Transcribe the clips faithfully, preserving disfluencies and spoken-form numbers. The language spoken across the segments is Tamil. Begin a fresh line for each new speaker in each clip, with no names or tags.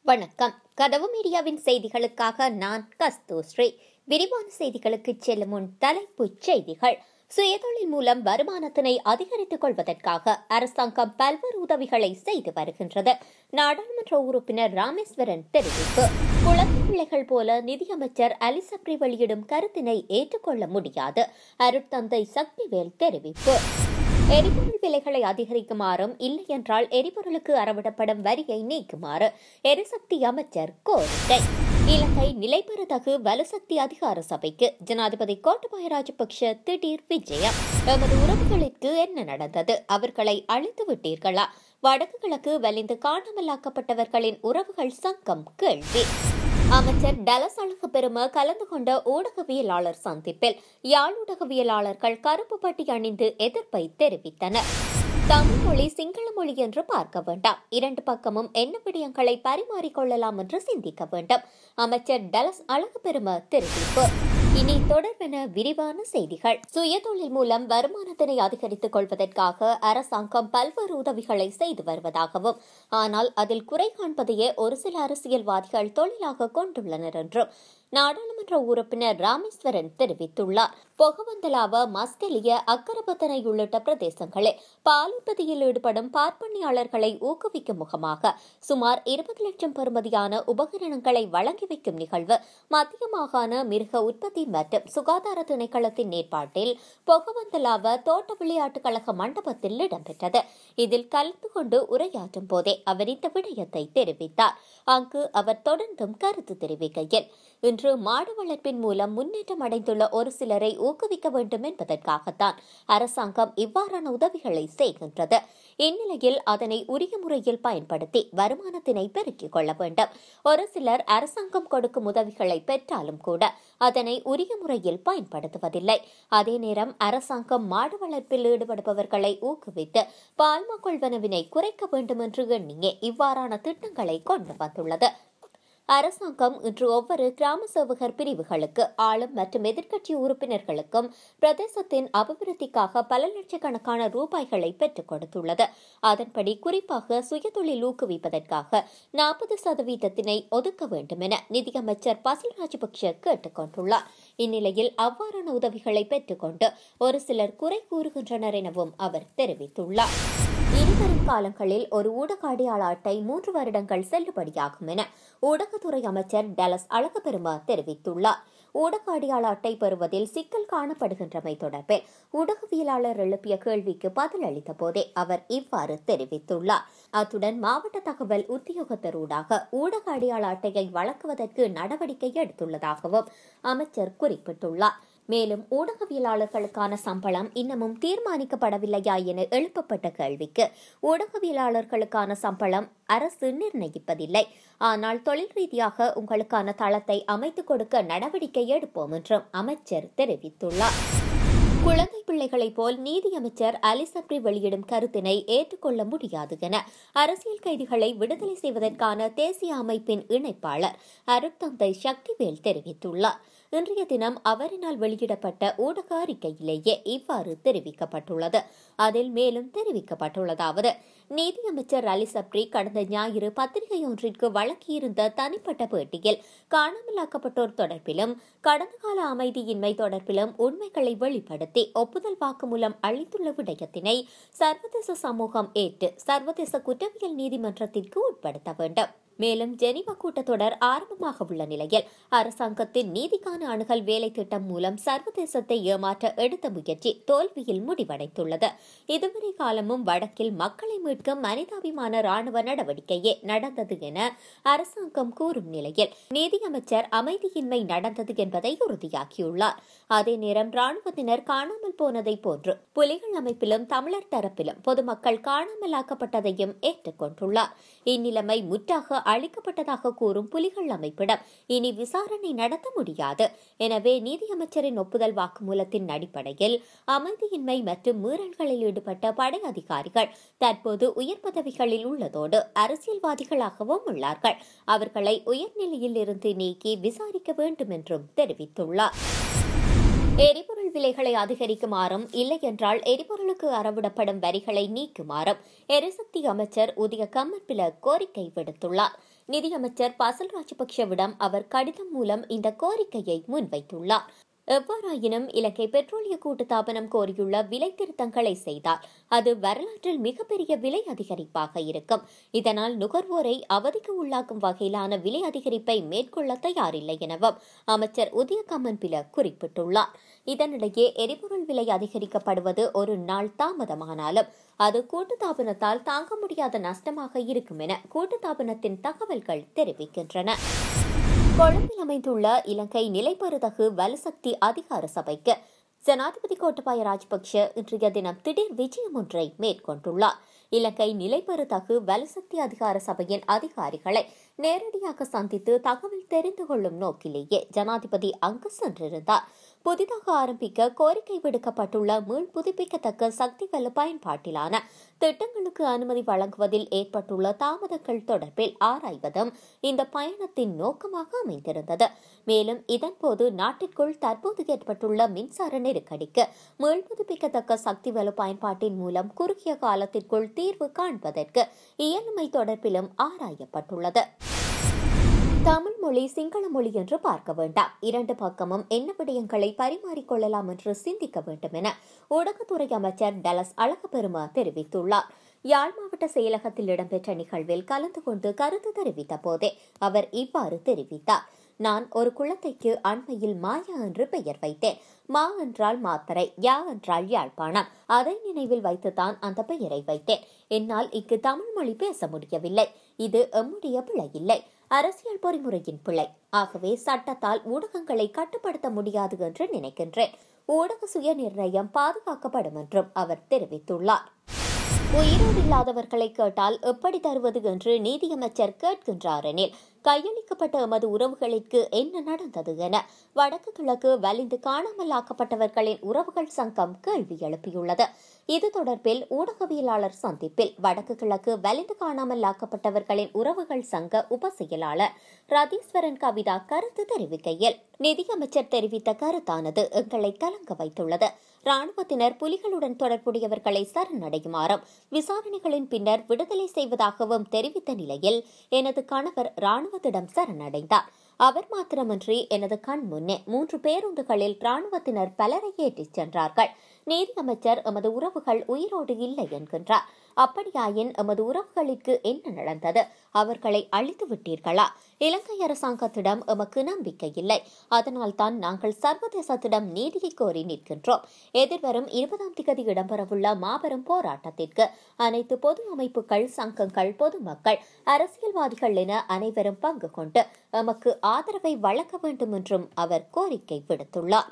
வணக்கம். கதவு மீடியாவின் செய்திகளுக்காக நான் கஸ்தூஸ்ரீ. விரிவான செய்திகளுக்கு செல்லும் முன் தலைப்புச் செய்திகள். சுயதொழில் மூலம் வருமானத்தினை அதிகரித்துக் கொள்வதற்காக அரசாங்கம் பல்வேறு உதவிகளை செய்து வருகின்றது. நாடாளுமன்ற உறுப்பினர் ராமேஸ்வரன் தெரிவிப்பு. குழந்தை பிள்ளைகள் போல நிதியமைச்சர் சப்ரி வெளியிடும் கருத்தினை ஏற்றுக்கொள்ள முடியாது. அருட்தந்தை சத்திவேல் தெரிவிப்பு. எரிபொருள் விலைகளை அதிகரிக்குமாறும் இல்லையென்றால் எரிபொருளுக்கு அறவிடப்படும் வரியை நீக்குமாறு எரிசக்தி அமைச்சர் கோரிக்கை. இலங்கை நிலைபெறத்தகு வலுசக்தி அதிகார சபைக்கு ஜனாதிபதி கோட்டாபய ராஜபக்ச திடீர் விஜயம். எமது உறவுகளுக்கு என்ன நடந்தது? அவர்களை அழித்து விட்டீர்களா? வடக்கு கிழக்கு வலிந்து காணாமலாக்கப்பட்டவர்களின் உறவுகள் சங்கம் கேள்வி. அமைச்சர் டலஸ் அலகப்பெரும கலந்து கொண்ட ஊடகவியலாளர் சந்திப்பில் யாழ் ஊடகவியலாளர்கள் கருப்பு பட்டி அணிந்து எதிர்ப்பை தெரிவித்தனர். தமிழ் மொழி சிங்கள மொழி என்று பார்க்க வேண்டாம், இரண்டு பக்கமும் என்ன விடயங்களை பரிமாறிக்கொள்ளலாம் என்று சிந்திக்க வேண்டும். அமைச்சர் டலஸ் அலகப்பெரும தெரிவிப்பு. இனி தொடர்பென விரிவான செய்திகள். சுயதொழில் மூலம் வருமானத்தினை அதிகரித்துக் கொள்வதற்காக அரசாங்கம் பல்வேறு உதவிகளை செய்து வருவதாகவும், ஆனால் அதில் குறை காண்பதையே ஒரு சில அரசியல்வாதிகள் தொழிலாக கொண்டுள்ளனர் என்றும் நாடாளுமன்ற உறுப்பினர் ராமேஸ்வரன் தெரிவித்துள்ளார். பொகவந்தலாவ, மஸ்கெலிய, அக்கரபத்தனை உள்ளிட்ட பிரதேசங்களில் பால் உற்பத்தியில் ஈடுபடும் பார்ப்பனியாளர்களை ஊக்குவிக்கும் முகமாக சுமார் இருபது லட்சம் பெறுமதியான உபகரணங்களை வழங்கி வைக்கும் நிகழ்வு மத்திய மாகாண மிருக உற்பத்தி மற்றும் சுகாதார திணைக்களத்தின் ஏற்பாட்டில் பொகவந்தலாவ தோட்ட விளையாட்டுக் கழக மண்டபத்தில் இடம்பெற்றது. இதில் கலந்து கொண்டு உரையாற்றும் போதே அவர் இந்த விடயத்தை தெரிவித்தார். அங்கு அவர் தொடர்ந்தும் கருத்து தெரிவிக்கையில், இன்று மாடு வளர்ப்பின் மூலம் முன்னேற்றம் அடைந்துள்ள ஒரு சிலரை ஊக்குவிக்க வேண்டும் என்பதற்காகத்தான் அரசாங்கம் இவ்வாறான உதவிகளை செய்கின்றது. இந்நிலையில் அதனை உரிய முறையில் பயன்படுத்தி வருமானத்தினை பெருக்கிக் கொள்ள வேண்டும். ஒரு சிலர் அரசாங்கம் கொடுக்கும் உதவிகளை பெற்றாலும் கூட அதனை உரிய முறையில் பயன்படுத்துவதில்லை. அதே நேரம் அரசாங்கம் மாடு வளர்ப்பில் ஈடுபடுபவர்களை ஊக்குவித்து பால்மா கொள்வனவினை குறைக்க வேண்டும் என்று எண்ணியே இவ்வாறான திட்டங்களை கொண்டு வந்துள்ளது. அரசாங்கம் இன்று ஒவ்வொரு கிராம சேவகர் பிரிவுகளுக்கு ஆளும் மற்றும் எதிர்க்கட்சி உறுப்பினர்களுக்கும் பிரதேசத்தின் அபிவிருத்திக்காக பல லட்சக்கணக்கான ரூபாய்களை பெற்றுக் கொடுத்துள்ளது. அதன்படி குறிப்பாக சுயதொழில் ஊக்குவிப்பதற்காக நாற்பது சதவீதத்தினை ஒதுக்க வேண்டும் என நிதியமைச்சர் பசில் ராஜபக்ச கேட்டுக் கொண்டுள்ளார். இந்நிலையில் அவ்வாறான உதவிகளை பெற்றுக்கொண்டு ஒரு சிலர் குறை கூறுகின்றனர் எனவும் அவர் தெரிவித்துள்ளார். இனிவரும் காலங்களில் ஒரு ஊடக அடையாள அட்டை மூன்று வருடங்கள் செல்லுபடியாகும் என ஊடகத்துறை அமைச்சர் டலஸ் அலகப்பெருமா தெரிவித்துள்ளார். ஊடக அடையாள அட்டை பெறுவதில் சிக்கல் காணப்படுகின்றமை தொடர்பில் ஊடகவியலாளர் எழுப்பிய கேள்விக்கு பதிலளித்த போதே அவர் இவ்வாறு தெரிவித்துள்ளார். அத்துடன் மாவட்ட தகவல் உத்தியோகத்தரூடாக ஊடக அடையாள அட்டையை வழங்குவதற்கு நடவடிக்கை எடுத்துள்ளதாகவும் அமைச்சர் குறிப்பிட்டுள்ளார். மேலும் ஊடகவியலாளர்களுக்கான சம்பளம் இன்னமும் தீர்மானிக்கப்படவில்லையா என எழுப்பப்பட்ட கேள்விக்கு, ஊடகவியலாளர்களுக்கான சம்பளம் அரசு நிர்ணயிப்பதில்லை, ஆனால் தொழில் ரீதியாக உங்களுக்கான தளத்தை அமைத்துக் கொடுக்க நடவடிக்கை எடுப்போம் என்றும் அமைச்சர் தெரிவித்துள்ளார். குழந்தை பிள்ளைகளைப் போல் நீதியமைச்சர் சப்ரி வெளியிடும் கருத்தினை ஏற்றுக்கொள்ள முடியாது என அரசியல் கைதிகளை விடுதலை செய்வதற்கான தேசிய அமைப்பின் இணைப்பாளர் அருட்தந்தை சத்திவேல் தெரிவித்துள்ளார். இன்றைய தினம் அவரினால் வெளியிடப்பட்ட ஊடக அறிக்கையிலேயே இவ்வாறு தெரிவிக்கப்பட்டுள்ளது. அதில் மேலும் தெரிவிக்கப்பட்டுள்ளதாவது: நீதியமைச்சர் சப்ரி கடந்த ஞாயிறு பத்திரிகை ஒன்றிற்கு வழங்கியிருந்த தனிப்பட்ட பேட்டியில் காணாமலாக்கப்பட்டோர் தொடர்பிலும் கடந்த கால அமைதியின்மை தொடர்பிலும் உண்மைகளை வெளிப்படுத்தி ஒப்புதல் வாக்குமூலம் அளித்துள்ள விடயத்தினை சர்வதேச சமூகம் ஏற்று சர்வதேச குற்றவியல் நீதிமன்றத்திற்கு உட்படுத்த வேண்டும். மேலும் ஜெனீவா கூட்டத்தொடர் ஆரம்பமாக உள்ள நிலையில் அரசாங்கத்தின் நீதிக்கான அணுகல் வேலை திட்டம் மூலம் சர்வதேசத்தை ஏமாற்ற எடுத்த முயற்சி தோல்வியில் முடிவடைந்துள்ளது. இதுவரை காலமும் வடக்கில் மக்களை மீட்கும் மனிதாபிமான ராணுவ நடவடிக்கையே நடந்தது என அரசாங்கம் கூறும் நிலையில் நீதியமைச்சர் அமைதியின்மை நடந்தது என்பதை உறுதியாக்கியுள்ளார். அதே நேரம் ராணுவத்தினர் காணாமல் போனதை போன்று புலிகள் அமைப்பிலும் தமிழர் தரப்பிலும் பொதுமக்கள் காணாமலாக்கப்பட்டதையும் ஏற்றுக்கொண்டுள்ளார். இந்நிலைமை முற்றாக அளிக்கப்பட்டதாக கூறும் புலிகள் அமைப்பிடம் இனி விசாரணை நடத்த முடியாது. எனவே நீதியமைச்சரின் ஒப்புதல் வாக்குமூலத்தின் அடிப்படையில் அமைதியின்மை மற்றும் மீறல்களில் ஈடுபட்ட படை அதிகாரிகள் தற்போது உயர் பதவிகளில் உள்ளதோடு அரசியல்வாதிகளாகவும் உள்ளார்கள். அவர்களை உயர்நிலையில் இருந்து நீக்கி விசாரிக்க வேண்டும் என்றும் தெரிவித்துள்ளார். எரிபொருள் விலைகளை அதிகரிக்குமாறும் இல்லையென்றால் எரிபொருளுக்கு அறவிடப்படும் வரிகளை நீக்குமாறும் எரிசக்தி அமைச்சர் உதய கம்மன்பில கோரிக்கை விடுத்துள்ளார். நிதியமைச்சர் பசல் ராஜபக்சவிடம் அவர் கடிதம் மூலம் இந்த கோரிக்கையை முன்வைத்துள்ளார். எவ்வாறாயினும் இலங்கை பெட்ரோலிய கூட்டுத்தாபனம் கோரியுள்ள விலை திருத்தங்களை செய்தால் அது வரலாற்றில் மிகப்பெரிய விலை அதிகரிப்பாக இருக்கும். இதனால் நுகர்வோரை அவதிக்கு உள்ளாக்கும் வகையிலான விலை அதிகரிப்பை மேற்கொள்ள தயாரில்லை எனவும் அமைச்சர் உதய கம்மன்பில குறிப்பிட்டுள்ளார். இதனிடையே எரிபொருள் விலை அதிகரிக்கப்படுவது ஒரு நாள் தாமதமானாலும் அது கூட்டுத்தாபனத்தால் தாங்க முடியாத நஷ்டமாக இருக்கும் என கூட்டுத்தாபனத்தின் தகவல்கள் தெரிவிக்கின்றன. கொழும்பில் அமைந்துள்ள இலங்கை நிலைபெறுதகு வலுசக்தி அதிகார சபைக்கு ஜனாதிபதி கோட்டபாய ராஜபக்ஷ இன்றைய தினம் திடீர் விஜயம் ஒன்றை மேற்கொண்டுள்ளார். இலங்கை நிலைபெறுதகு வலுசக்தி அதிகார சபையின் அதிகாரிகளை நேரடியாக சந்தித்து தகவல் தெரிந்து கொள்ளும் நோக்கிலேயே ஜனாதிபதி அங்கு சென்றிருந்தார். புதிதாக ஆரம்பிக்க கோரிக்கை விடுக்கப்பட்டுள்ள மீள் புதுப்பிக்கத்தக்க சக்திவெல்ல பயன்பாட்டிலான திட்டங்களுக்கு அனுமதி வழங்குவதில் ஏற்பட்டுள்ள தாமதங்கள் தொடர்பில் ஆராய்வதும் இந்த பயணத்தின் நோக்கமாக அமைந்திருந்தது. மேலும் இதன்போது நாட்டிற்குள் தற்போது ஏற்பட்டுள்ள மின்சார நெருக்கடிக்கு மீள் புதுப்பிக்கத்தக்க சக்திவெல்ல பயன்பாட்டின் மூலம் குறுகிய காலத்திற்குள் தீர்வு காண்பதற்கு இயலுமை தொடர்பிலும் ஆராயப்பட்டுள்ளது. தமிழ் மொழி சிங்கள மொழி என்று பார்க்க வேண்டாம், இரண்டு பக்கமும் என்ன விடயங்களை பரிமாறிக்கொள்ளலாம் என்று சிந்திக்க வேண்டும் என ஊடகத்துறை அமைச்சர் டலஸ் அலகப்பெருமா தெரிவித்துள்ளார். யாழ் மாவட்ட செயலகத்தில் இடம்பெற்ற நிகழ்வில் கலந்து கொண்டு கருத்து தெரிவித்த போதே அவர் இவ்வாறு தெரிவித்தார். நான் ஒரு குழந்தைக்கு அண்மையில் மாயா என்று பெயர் வைத்தேன். மா என்றால் மாத்தரை, யா என்றால் யாழ்ப்பாணம். அதை நினைவில் வைத்துத்தான் அந்த பெயரை வைத்தேன். என்னால் இங்கு தமிழ் மொழி பேச முடியவில்லை. இது எம்முடைய பிழை இல்லை, அரசியல் பொறிமுறையின் பிழை. ஆகவே சட்டத்தால் ஊடகங்களை கட்டுப்படுத்த முடியாது என்று நினைக்கின்றேன். ஊடக சுய நிர்ணயம் பாதுகாக்கப்படும் என்றும் அவர் தெரிவித்துள்ளார். உயிரோடு இல்லாதவர்களை கேட்டால் எப்படி தருவது என்று நீதியமைச்சர் கேட்கின்றார் எனில் கையளிக்கப்பட்ட எமது உறவுகளுக்கு என்ன நடந்தது என வடக்கு கிழக்கு வலிந்து காணாமல் ஆக்கப்பட்டவர்களின் உறவுகள் சங்கம் கேள்வி எழுப்பியுள்ளது. இது தொடர்பில் ஊடகவியலாளர் சந்திப்பில் வடக்கு கிழக்கு வலிந்து காணாமல் ஆக்கப்பட்டவர்களின் உறவுகள் சங்க உப செயலாளர் ரதீஸ்வரன் கவிதா கருத்து தெரிவிக்கையில் நிதியமைச்சர் தெரிவித்த கருத்தானது எங்களை கலங்க வைத்துள்ளது. ராணுவத்தினர் புலிகளுடன் தொடர்புடையவர்களை சரணடையுமாறும் விசாரணைகளின் பின்னர் விடுதலை செய்வதாகவும் தெரிவித்த நிலையில் எனது கணவர் ராணுவத்திடம் சரணடைந்தார். அவர் மாத்திரமின்றி எனது கண் முன்னே மூன்று பேருந்துகளில் ராணுவத்தினர் பலரை ஏற்றிச் சென்றார்கள். நீதியமைச்சர் எமது உறவுகள் உயிரோடு இல்லை என்கின்றார். அப்படியாயின் எமது உறவுகளுக்கு என்ன நடந்தது? அவர்களை அழித்து விட்டீர்களா? இலங்கை அரசாங்கத்திடம் எமக்கு நம்பிக்கை இல்லை. அதனால் தான் நாங்கள் சர்வதேசத்திடம் நீதியை கோரி நிற்கின்றோம். எதிர்வரும் இருபதாம் தேதி இடம்பெறவுள்ள மாபெரும் போராட்டத்திற்கு அனைத்து பொது அமைப்புகள், சங்கங்கள், பொதுமக்கள், அரசியல்வாதிகள் என அனைவரும் பங்கு கொண்டு எமக்கு ஆதரவை வழங்க வேண்டும் என்றும் அவர் கோரிக்கை விடுத்துள்ளார்.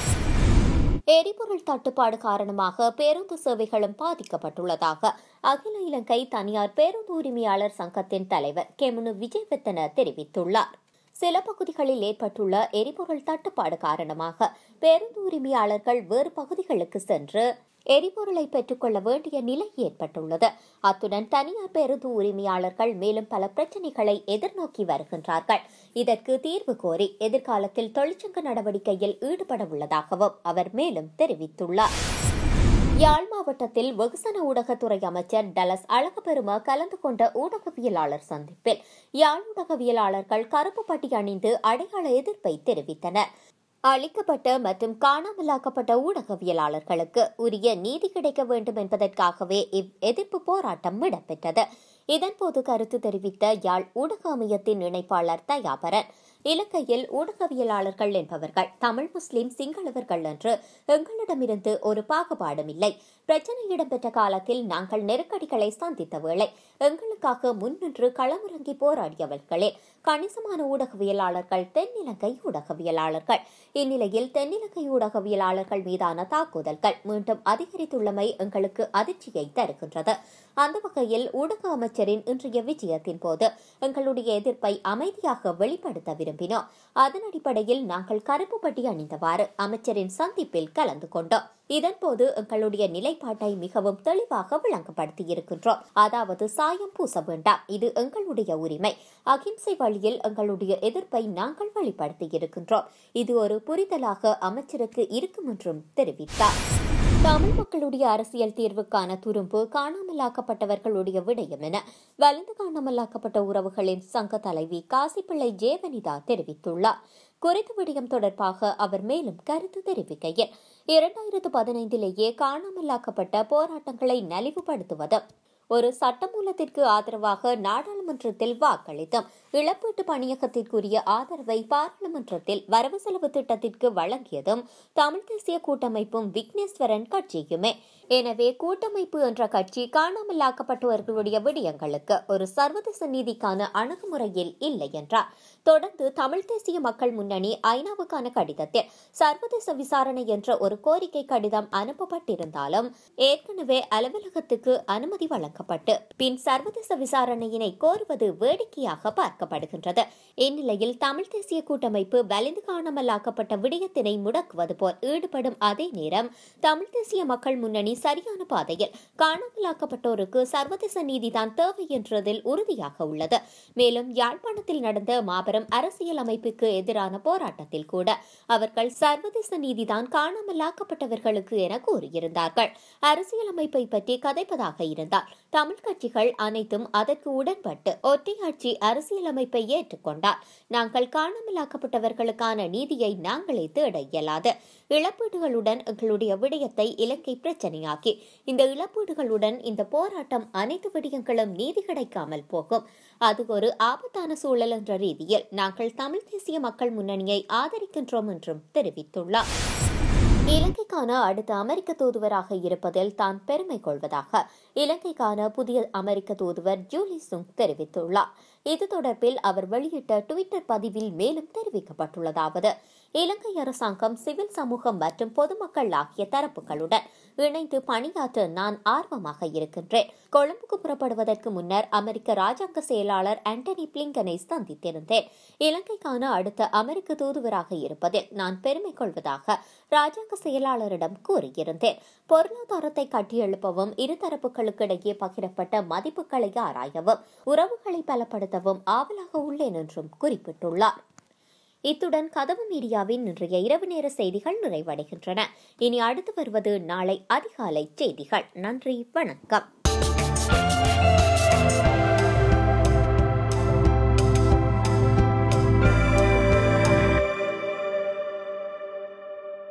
எரிபொருள் தட்டுப்பாடு காரணமாக பேருந்து சேவைகளும் பாதிக்கப்பட்டுள்ளதாக அகில இலங்கை தனியார் பேருந்து உரிமையாளர் சங்கத்தின் தலைவர் கெமுனு விஜயவர்தன தெரிவித்துள்ளார். சில பகுதிகளில் ஏற்பட்டுள்ள எரிபொருள் தட்டுப்பாடு காரணமாக பேருந்து உரிமையாளர்கள் வேறு பகுதிகளுக்கு சென்று எரிபொருளை பெற்றுக்கொள்ள வேண்டிய நிலை ஏற்பட்டுள்ளது. அத்துடன் தனியார் பேருந்து உரிமையாளர்கள் மேலும் பல பிரச்சினைகளை எதிர்நோக்கி வருகின்றார்கள். இதற்கு தீர்வு கோரி எதிர்காலத்தில் தொழிற்சங்க நடவடிக்கையில் ஈடுபட உள்ளதாகவும் அவர் மேலும் தெரிவித்துள்ளார். யாழ் மாவட்டத்தில் வெகுசன ஊடகத்துறை அமைச்சர் டலஸ் அலகப்பெருமா கலந்து கொண்ட ஊடகவியலாளர் சந்திப்பில் யாழ் ஊடகவியலாளர்கள் கருப்பு பட்டி அணிந்து அடையாள எதிர்ப்பை தெரிவித்தனர். அளிக்கப்பட்ட மற்றும் காணாமலாக்கப்பட்ட ஊடகவியலாளர்களுக்கு உரிய நீதி கிடைக்க வேண்டும் என்பதற்காகவே இவ் எதிர்ப்பு போராட்டம் இடம்பெற்றது. இதன்போது கருத்து தெரிவித்த யாழ் ஊடக அமையத்தின் இணைப்பாளர் தயாபரன், இலங்கையில் ஊடகவியலாளர்கள் என்பவர்கள் தமிழ், முஸ்லிம், சிங்களவர்கள் என்று எங்களிடமிருந்து ஒரு பாகுபாடும் இல்லை. பிரச்சினை இடம்பெற்ற காலத்தில் நாங்கள் நெருக்கடிகளை சந்தித்த வேளை எங்களுக்காக முன்னின்று களமிறங்கி போராடியவர்களில் கணிசமான ஊடகவியலாளர்கள் தென்னிலங்கை ஊடகவியலாளர்கள். இந்நிலையில் தென்னிலங்கை ஊடகவியலாளர்கள் மீதான தாக்குதல்கள் மீண்டும் அதிகரித்துள்ளமை எங்களுக்கு அதிர்ச்சியை தருகின்றது. அந்த வகையில் ஊடக அமைச்சரின் இன்றைய விஜயத்தின் போது எங்களுடைய எதிர்ப்பை அமைதியாக வெளிப்படுத்த விரும்பினோம். அதன் அடிப்படையில் நாங்கள் கருப்பு பட்டி அணிந்தவாறு அமைச்சரின் சந்திப்பில் கலந்து கொண்டோம். இதன்போது எங்களுடைய நிலைப்பாட்டை மிகவும் தெளிவாக விளங்கப்படுத்தியிருக்கின்றோம். அதாவது சாயம் பூச வேண்டாம், இது எங்களுடைய உரிமை. அகிம்சை வழியில் எங்களுடைய எதிர்ப்பை நாங்கள் வெளிப்படுத்தியிருக்கின்றோம். இது ஒரு புரிதலாக அமைச்சருக்கு இருக்கும் என்றும் தெரிவித்தார். தமிழ் மக்களுடைய அரசியல் தீர்வுக்கான துரும்பு காணாமலாக்கப்பட்டவர்களுடைய விடயம் என வலிந்து காணாமலாக்கப்பட்ட உறவுகளின் சங்க தலைவி காசிப்பிள்ளை ஜேவனிதா தெரிவித்துள்ளார். குறித்த விடயம் தொடர்பாக அவர் மேலும் கருத்து தெரிவிக்கையில், இரண்டாயிரத்து பதினைந்திலேயே காணாமலாக்கப்பட்ட போராட்டங்களை நலிவுபடுத்துவது, ஒரு சட்டமூலத்திற்கு ஆதரவாக நாடாளுமன்றத்தில் வாக்களித்தும் இழப்பீட்டு பணியகத்திற்குரிய ஆதரவை பாராளுமன்றத்தில் வரவு செலவு திட்டத்திற்கு வழங்கியதும் தமிழ் தேசிய கூட்டமைப்பும் விக்னேஸ்வரன் கட்சியுமே. எனவே கூட்டமைப்பு என்ற கட்சி காணாமலாக்கப்பட்டவர்களுடைய விடயங்களுக்கு ஒரு சர்வதேச நீதிக்கான அணுகுமுறையில் இல்லை என்றார். தொடர்ந்து தமிழ் தேசிய மக்கள் முன்னணி ஐநாவுக்கான கடிதத்தில் சர்வதேச விசாரணை என்ற ஒரு கோரிக்கை கடிதம் அனுப்பப்பட்டிருந்தாலும் ஏற்கனவே அலுவலகத்துக்கு அனுமதி வழங்கப்பட்டு பின் சர்வதேச விசாரணையினை கோருவது வேடிக்கையாக பார்க்கப்படுகின்றது. இந்நிலையில் தமிழ் தேசிய கூட்டமைப்பு வலிந்து காணாமலாக்கப்பட்ட விடயத்தினை முடக்குவது போல் ஈடுபடும் அதே நேரம் தமிழ் தேசிய மக்கள் முன்னணி சரியான பாதையில் காணாமலாக்கப்பட்டோருக்கு சர்வதேச நீதிதான் தேவை என்றதில் உறுதியாக உள்ளது. மேலும் யாழ்ப்பாணத்தில் நடந்த மாபெரும் அரசியல் அமைப்புக்கு எதிரான போராட்டத்தில் கூட அவர்கள் சர்வதேச நீதிதான் காணாமலாக்கப்பட்டவர்களுக்கு என கூறியிருந்தார்கள். அரசியல் அமைப்பை பற்றி கதைப்பதாக இருந்தால் தமிழ் கட்சிகள் அனைத்தும் அதற்கு உடன்பட்டு ஒற்றையாட்சி அரசியல் அமைப்பை ஏற்றுக்கொண்டால் நாங்கள் காணாமலாக்கப்பட்டவர்களுக்கான நீதியை நாங்களே தேட இயலாது. இழப்பீடுகளுடன் எங்களுடைய விடயத்தை இலங்கை பிரச்சனையாக்கி இந்த இழப்பீடுகளுடன் இந்த போராட்டம் அனைத்து விடயங்களும் நீதி கிடைக்காமல் போகும். அது ஒரு ஆபத்தான சூழல் என்ற ரீதியில் நாங்கள் தமிழ் தேசிய மக்கள் முன்னணியை ஆதரிக்கின்றோம் என்றும் தெரிவித்துள்ளார். இலங்கைக்கான அடுத்த அமெரிக்க தூதுவராக இருப்பதில் தான் பெருமை கொள்வதாக இலங்கைக்கான புதிய அமெரிக்க தூதுவர் ஜூலி சுங் தெரிவித்துள்ளார். இது தொடர்பில் அவர் வெளியிட்ட டுவிட்டர் பதிவில் மேலும் தெரிவிக்கப்பட்டுள்ளதாவது: இலங்கை அரசாங்கம், சிவில் சமூகம் மற்றும் பொதுமக்கள் ஆகிய தரப்புகளுடன் இணைந்து பணியாற்ற நான் ஆர்வமாக இருக்கின்றேன். கொழும்புக்கு புறப்படுவதற்கு முன்னர் அமெரிக்க ராஜாங்க செயலாளர் ஆண்டனி பிளிங்கனை சந்தித்திருந்தேன். இலங்கைக்கான அடுத்த அமெரிக்க தூதுவராக இருப்பதில் நான் பெருமை கொள்வதாக ராஜாங்க செயலாளரிடம் கூறியிருந்தேன். பொருளாதாரத்தை கட்டியெழுப்பவும், இருதரப்புகளுக்கிடையே பகிரப்பட்ட மதிப்புகளை ஆராயவும், உறவுகளை பலப்படுத்தவும் ஆவலாக உள்ளேன் என்றும் குறிப்பிட்டுள்ளார். இத்துடன் கதவு மீடியாவின் இன்றைய இரவு நேர செய்திகள் நிறைவடைகின்றன. இனி அடுத்து வருவது நாளை அதிகாலை செய்திகள். நன்றி, வணக்கம்.